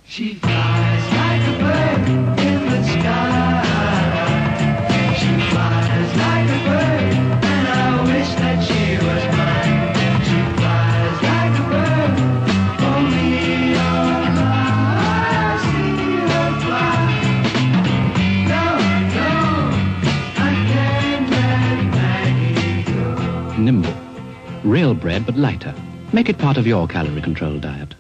She flies like a bird in the sky. She flies like a bird, and I wish that she was mine. She flies like a bird, only on high. I see her fly. No, no, I can't let Maggie go. Nimble. Real bread, but lighter. Make it part of your calorie control diet.